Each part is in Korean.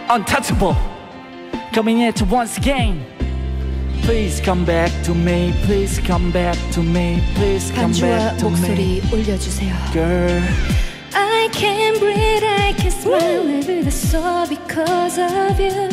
untouchable. Coming at you once again. Please come back to me. Please come back to me. Please come back to me. 목소리 올려주세요. Girl, I can't breathe, I can't smile every day so because of you.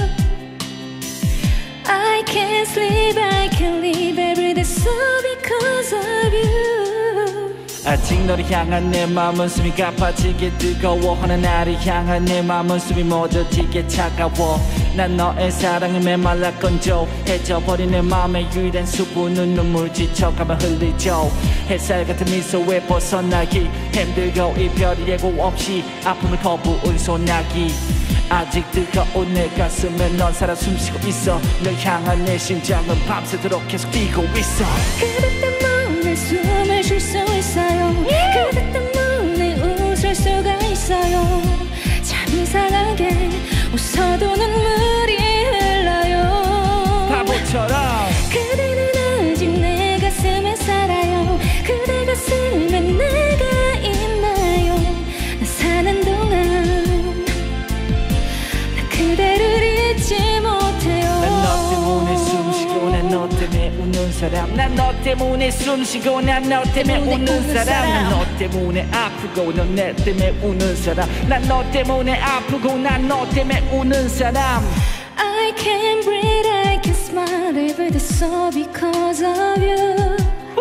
I can't sleep, I can't live every day so because of you. 아직 너를 향한 내 마음은 숨이 가빠지게 뜨거워하는 나를 향한 내 마음은 숨이 멎어지게 차가워. 난 너의 사랑에 메말라 건조해져버린 내 마음의 유일한 수분은 눈물 지쳐가며 흘리죠. 햇살 같은 미소에 벗어나기 힘들고 이별이 예고 없이 아픔을 거부은 소나기. 아직 뜨거운 내 가슴에 넌 살아 숨쉬고 있어. 널 향한 내 심장은 밤새도록 계속 뛰고 있어. 그대 때문에 숨을 쉴 수 있어요. 그대 때문에 웃을 수가 있어요. 참 이상하게 웃어도 눈물이 흘러요. 바보처럼 그대는 아직 내 가슴에 살아요. 그대 가슴에 내가 있나요. 나 사는 동안 나 그대를 잊지 못해요. 난 너 때문에 숨쉬고 난 너 때문에 웃는 사람. 난 너 때문에 숨쉬고 난 너 때문에 웃는 사람. 난 너 때문에 아프고 넌 내 때문에 우는 사람. 난 너 때문에 아프고 난 너 때문에 우는 사람. I can't breathe, I can't smile every day so because of you.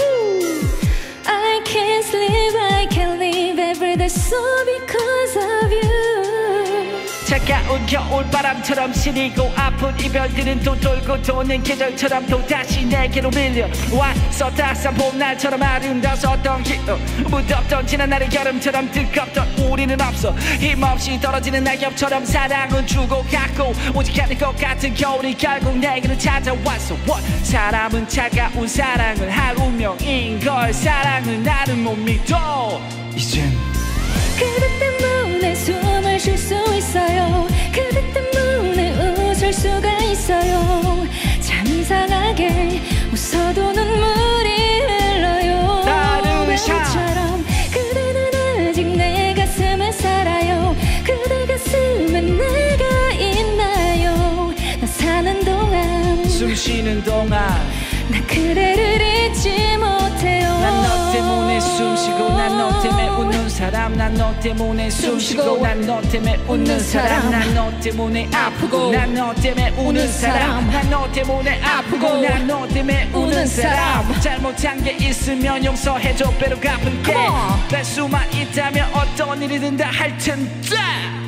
I can't sleep, I can't live every day so because of you. 차가운 겨울바람처럼 시리고 아픈 이별들은 또 돌고 도는 계절처럼 또다시 내게로 밀려와서 따스한 봄날처럼 아름다워서 어떤 무덥던 지난 날의 여름처럼 뜨겁던 우리는 없어. 힘없이 떨어지는 낙엽처럼 사랑은 주고받고 오직 않을 것 같은 겨울이 결국 내게로 찾아왔어. 사람은 차가운 사랑을 할 운명인걸. 사랑은 나를 못 믿어 이젠. 그대 때문에 숨을 쉴 수 있어요. 그대 때문에 웃을 수가 있어요. 참 이상하게 웃어도 눈물이 흘러요. 나르샤처럼 그대는 아직 내 가슴에 살아요. 그대 가슴에 내가 있나요. 나 사는 동안 숨 쉬는 동안 나 그대를 잊지 못해요. 난 너 때문에 숨쉬고 난 너 때문에 웃는 사람. 난 너 때문에 숨쉬고 난 너 때문에 웃는 사람. 난 너 때문에 아프고 난 너 때문에 우는 사람. 난 너 때문에 아프고 난 너 때문에 우는 사람. 잘못한 게 있으면 용서해줘. 배로 갚을게. 내 수만 있다면 어떤 일이든 다 할 텐데.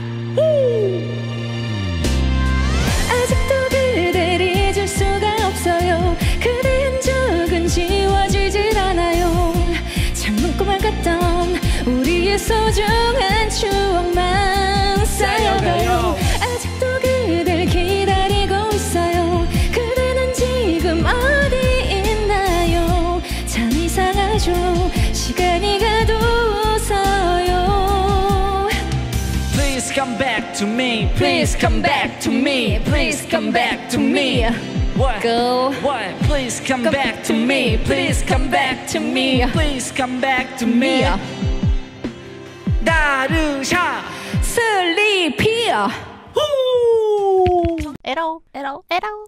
아직도 그댈 잊을 수가 없어요. 그대 흔적은 지워지질 않아요. 참 문구만 같던 우리의 소중한 추억만 쌓여가요. 아직도 그댈 기다리고 있어요. 그대는 지금 어디 있나요. 참 이상하죠. 시간이 가도 웃어요. Please come back to me. Please come back to me. Please come back to me. What? Go. What? Please come back to me. Please come back to me. Please come back to me. 나르샤 슬리피. 에러.